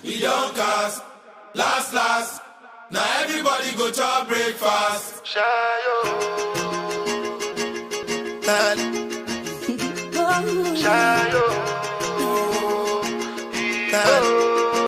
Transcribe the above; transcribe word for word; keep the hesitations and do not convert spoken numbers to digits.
he don't cast. Last, last, now everybody go to breakfast. Shayo. Shayo.